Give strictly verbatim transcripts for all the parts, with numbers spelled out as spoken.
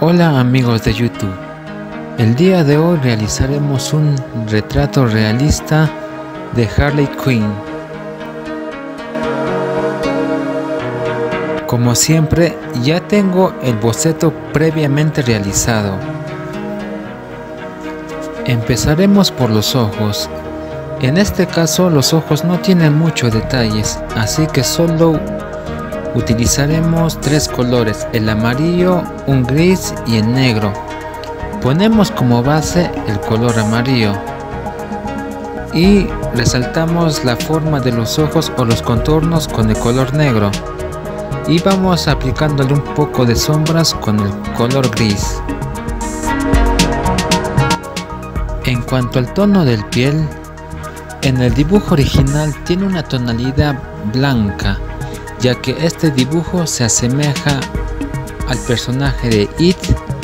Hola amigos de YouTube, el día de hoy realizaremos un retrato realista de Harley Quinn. Como siempre, ya tengo el boceto previamente realizado. Empezaremos por los ojos. En este caso los ojos no tienen muchos detalles, así que solo utilizaremos tres colores, el amarillo, un gris y el negro. Ponemos como base el color amarillo y resaltamos la forma de los ojos o los contornos con el color negro, y vamos aplicándole un poco de sombras con el color gris. En cuanto al tono del piel, en el dibujo original tiene una tonalidad blanca, ya que este dibujo se asemeja al personaje de It.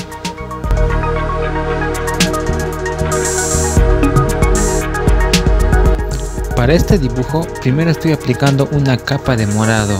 Para este dibujo primero estoy aplicando una capa de morado.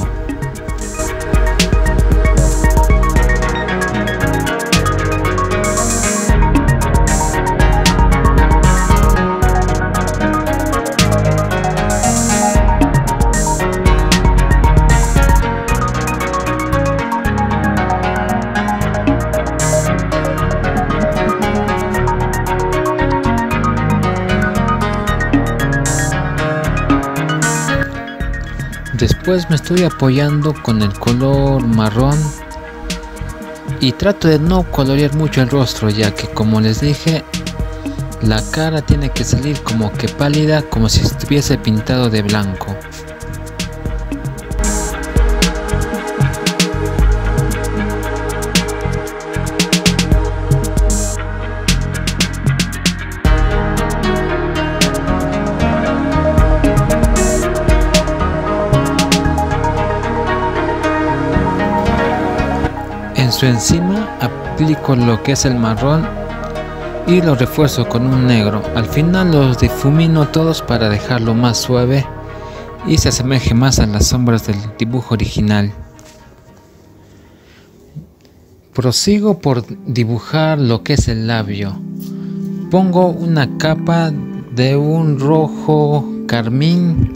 Después me estoy apoyando con el color marrón y trato de no colorear mucho el rostro, ya que, como les dije, la cara tiene que salir como que pálida, como si estuviese pintado de blanco. En su encima aplico lo que es el marrón y lo refuerzo con un negro. Al final los difumino todos para dejarlo más suave y se asemeje más a las sombras del dibujo original. Prosigo por dibujar lo que es el labio. Pongo una capa de un rojo carmín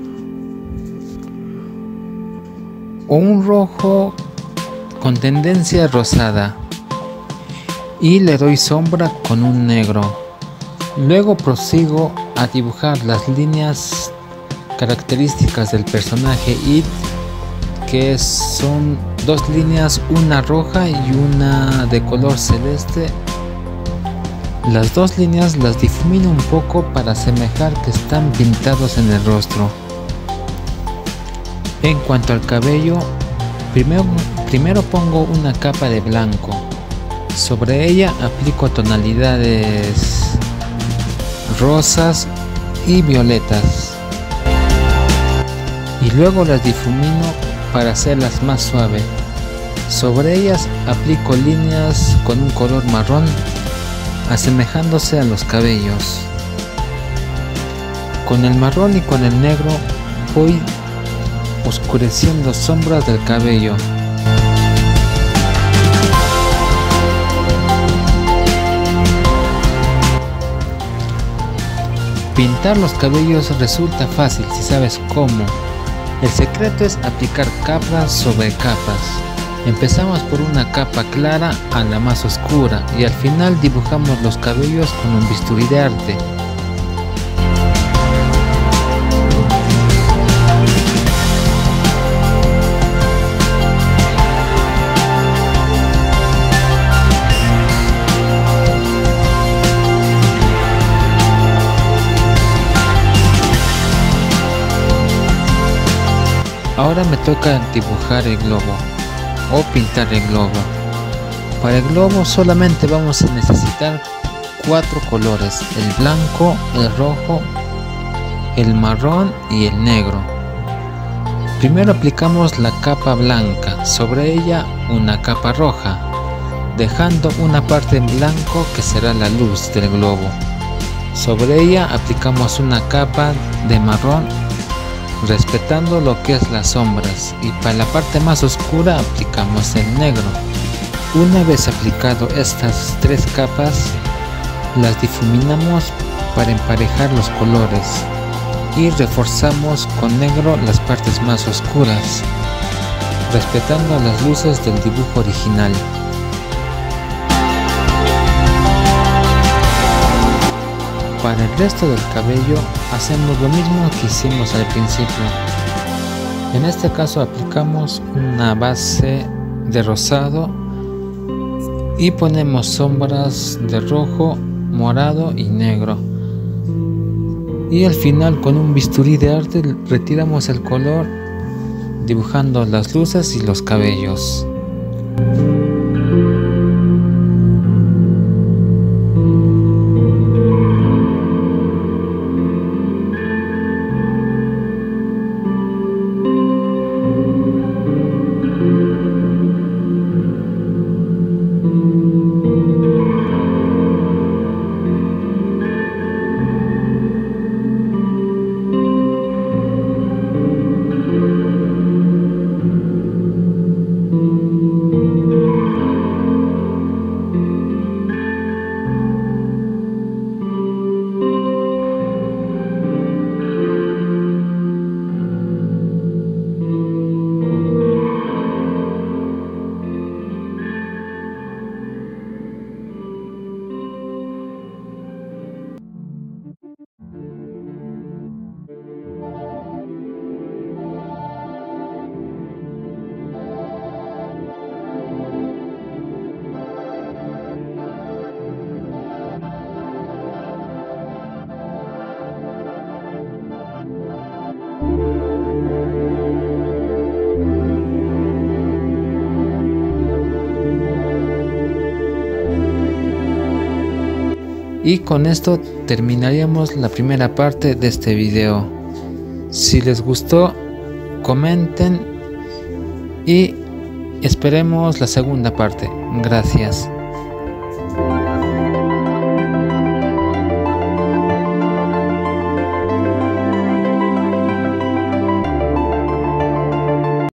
o un rojo con tendencia rosada y le doy sombra con un negro. Luego prosigo a dibujar las líneas características del personaje It, que son dos líneas, una roja y una de color celeste. Las dos líneas las difumino un poco para asemejar que están pintados en el rostro. En cuanto al cabello, Primero, primero pongo una capa de blanco. Sobre ella aplico tonalidades rosas y violetas. Y luego las difumino para hacerlas más suaves. Sobre ellas aplico líneas con un color marrón, asemejándose a los cabellos. Con el marrón y con el negro voy oscureciendo sombras del cabello. Pintar los cabellos resulta fácil si sabes cómo. El secreto es aplicar capas sobre capas. Empezamos por una capa clara a la más oscura y al final dibujamos los cabellos con un bisturí de arte. Ahora me toca dibujar el globo o pintar el globo. Para el globo solamente vamos a necesitar cuatro colores: el blanco, el rojo, el marrón y el negro. Primero aplicamos la capa blanca, sobre ella una capa roja, dejando una parte en blanco que será la luz del globo. Sobre ella aplicamos una capa de marrón, respetando lo que es las sombras, y para la parte más oscura aplicamos el negro. Una vez aplicado estas tres capas, las difuminamos para emparejar los colores y reforzamos con negro las partes más oscuras, respetando las luces del dibujo original. Para el resto del cabello hacemos lo mismo que hicimos al principio. En este caso aplicamos una base de rosado y ponemos sombras de rojo, morado y negro. Y al final, con un bisturí de arte, retiramos el color dibujando las luces y los cabellos. Y con esto terminaríamos la primera parte de este video. Si les gustó, comenten y esperemos la segunda parte. Gracias.